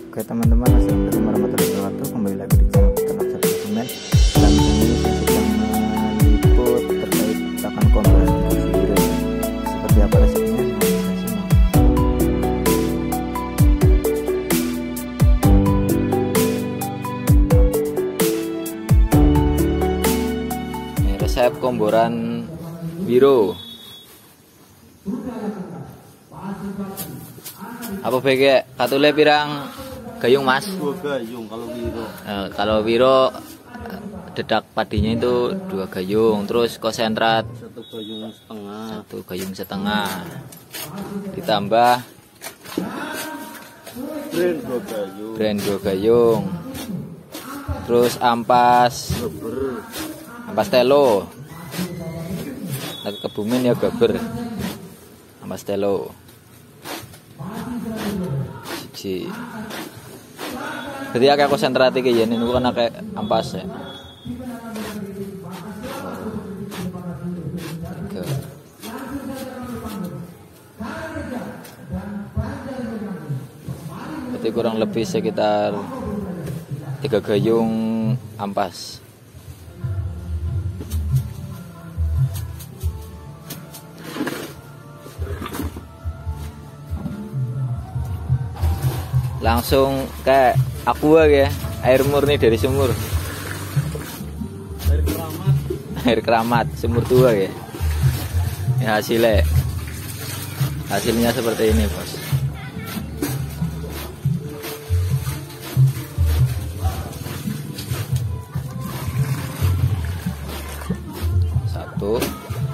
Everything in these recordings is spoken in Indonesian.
Oke teman-teman, assalamualaikum warahmatullahi wabarakatuh. Kembali lagi di channel Peternak Sapi Konsumen. Dan di sini saya sedang meliput terkait pakan komporan biru. Seperti apa resepnya? Ini resep komporan biru. Apa bege katule pirang gayung mas? 2 gayung kalau biro. Kalau biro dedak padinya itu 2 gayung, terus konsentrat 1 gayung setengah. 1 gayung setengah, ditambah brand 2 gayung, terus ampas telo, kebumen ya gaber, ampas telo. Jadi akeh konsentrat iki yen niku kan akeh ampas ya. Berarti kurang lebih sekitar 3 gayung ampas. Langsung kayak aqua ya, air murni dari sumur. Air keramat sumur tua ya. Ya hasilnya seperti ini bos. Satu.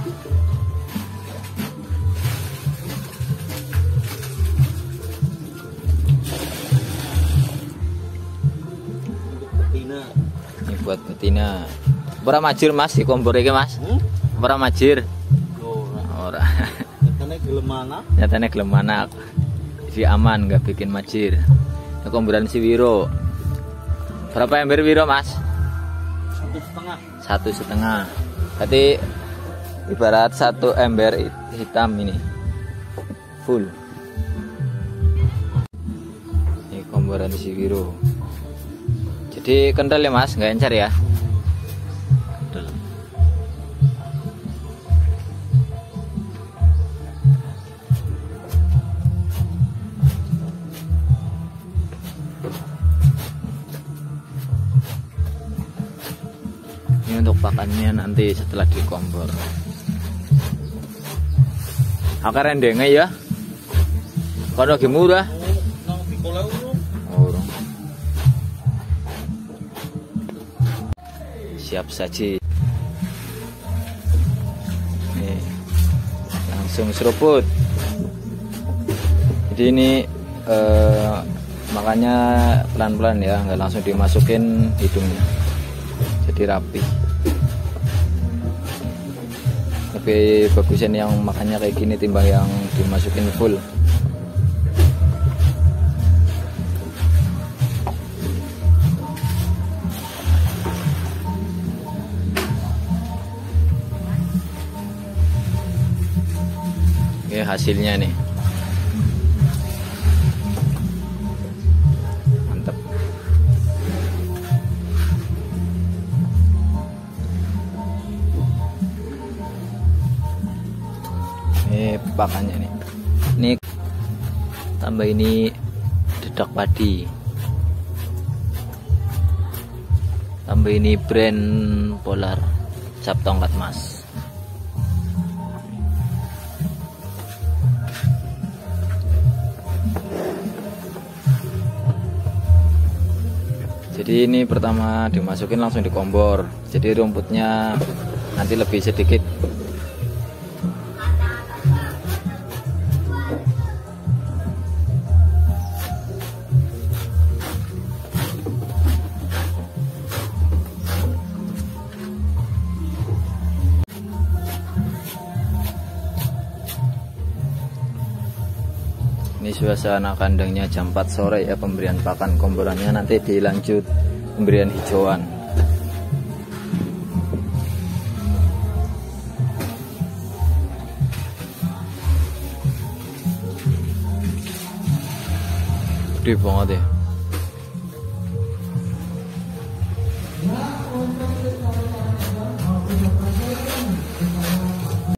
Ini buat betina. Ora majir mas di kompor iki mas? Ora majir. Ora. Nyatane gelem anak. Jadi aman, nggak bikin majir. Ini komporan si Wiro. Berapa ember Wiro mas? 1,5. Berarti ibarat 1 ember hitam ini full. Ini komporan si Wiro. Jadi kental ya mas, nggak encer ya. Kental. Ini untuk pakannya nanti setelah dikompor. Akar rendengnya ya. Kalau lagi murah. Siap saji. Nih, langsung seruput. Jadi ini makanya pelan-pelan ya, nggak langsung dimasukin hidungnya. Jadi rapi. Lebih bagusan yang makannya kayak gini timbang yang dimasukin full. Oke, hasilnya nih mantap. Ini pakannya nih. Ini tambah ini dedak padi, tambah ini brand Polar cap tongkat mas. Jadi ini pertama dimasukin langsung dikompor. Jadi rumputnya nanti lebih sedikit. Ini suasana kandangnya jam 4 sore ya, pemberian pakan komporannya, nanti dilanjut pemberian hijauan. Gede banget ya.